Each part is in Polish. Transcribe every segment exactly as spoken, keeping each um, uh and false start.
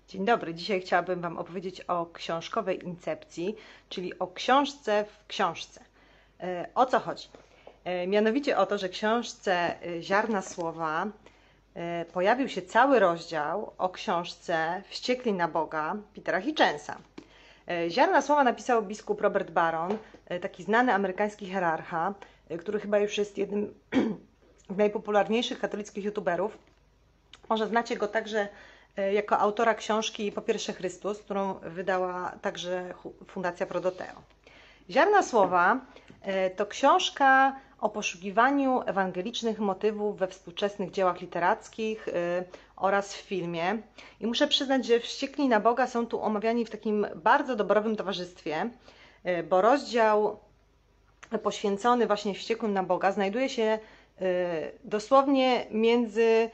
Dzień dobry. Dzisiaj chciałabym Wam opowiedzieć o książkowej incepcji, czyli o książce w książce. E, O co chodzi? E, Mianowicie o to, że w książce e, Ziarna Słowa e, pojawił się cały rozdział o książce Wściekli na Boga Petera Hitchensa. E, Ziarna Słowa napisał biskup Robert Barron, e, taki znany amerykański hierarcha, e, który chyba już jest jednym z najpopularniejszych katolickich youtuberów. Może znacie go także jako autora książki Po pierwsze Chrystus, którą wydała także Fundacja Prodoteo. Ziarna Słowa to książka o poszukiwaniu ewangelicznych motywów we współczesnych dziełach literackich oraz w filmie. I muszę przyznać, że Wściekli na Boga są tu omawiani w takim bardzo doborowym towarzystwie, bo rozdział poświęcony właśnie Wściekłym na Boga znajduje się dosłownie między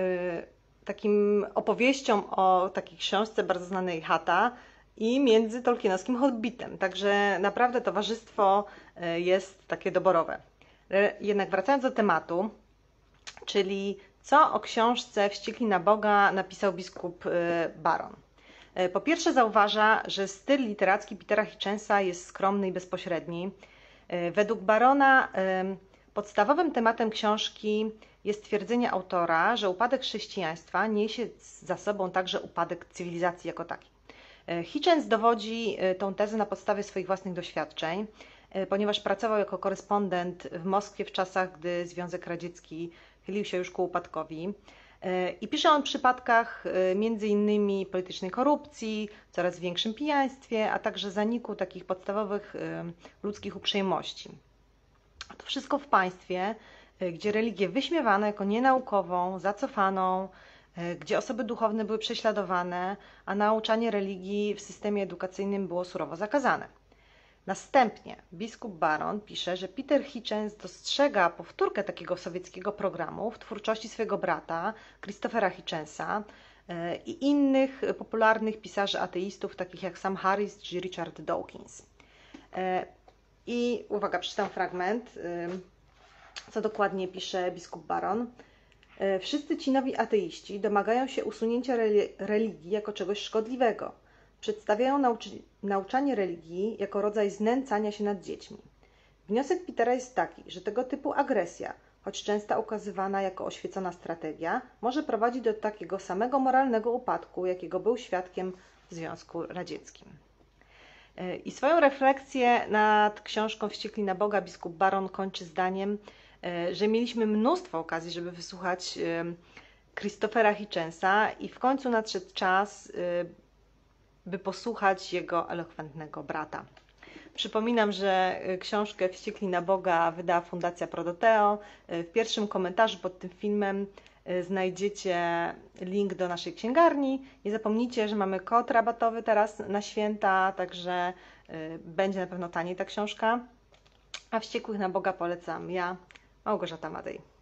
takim opowieścią o takiej książce bardzo znanej Chata i między tolkienowskim Hobbitem. Także naprawdę towarzystwo jest takie doborowe. Jednak wracając do tematu, czyli co o książce Wściekli na Boga napisał biskup Barron. Po pierwsze zauważa, że styl literacki Petera Hitchensa jest skromny i bezpośredni. Według Barrona podstawowym tematem książki jest twierdzenie autora, że upadek chrześcijaństwa niesie za sobą także upadek cywilizacji jako takiej. Hitchens dowodzi tą tezę na podstawie swoich własnych doświadczeń, ponieważ pracował jako korespondent w Moskwie w czasach, gdy Związek Radziecki chylił się już ku upadkowi. I pisze on o przypadkach między innymi politycznej korupcji, coraz większym pijaństwie, a także zaniku takich podstawowych ludzkich uprzejmości. To wszystko w państwie, gdzie religię wyśmiewano jako nienaukową, zacofaną, gdzie osoby duchowne były prześladowane, a nauczanie religii w systemie edukacyjnym było surowo zakazane. Następnie biskup Barron pisze, że Peter Hitchens dostrzega powtórkę takiego sowieckiego programu w twórczości swojego brata, Christophera Hitchensa i innych popularnych pisarzy ateistów, takich jak Sam Harris czy Richard Dawkins. I uwaga, przeczytam fragment, co dokładnie pisze biskup Barron. Wszyscy ci nowi ateiści domagają się usunięcia religii jako czegoś szkodliwego. Przedstawiają nauczy nauczanie religii jako rodzaj znęcania się nad dziećmi. Wniosek Petera jest taki, że tego typu agresja, choć często ukazywana jako oświecona strategia, może prowadzić do takiego samego moralnego upadku, jakiego był świadkiem w Związku Radzieckim. I swoją refleksję nad książką Wściekli na Boga biskup Barron kończy zdaniem, że mieliśmy mnóstwo okazji, żeby wysłuchać Christophera Hitchensa i w końcu nadszedł czas, by posłuchać jego elokwentnego brata. Przypominam, że książkę Wściekli na Boga wydała Fundacja Prodoteo. W pierwszym komentarzu pod tym filmem znajdziecie link do naszej księgarni. Nie zapomnijcie, że mamy kod rabatowy teraz na święta, także będzie na pewno taniej ta książka. A Wściekłych na Boga polecam ja, Małgorzata Madej.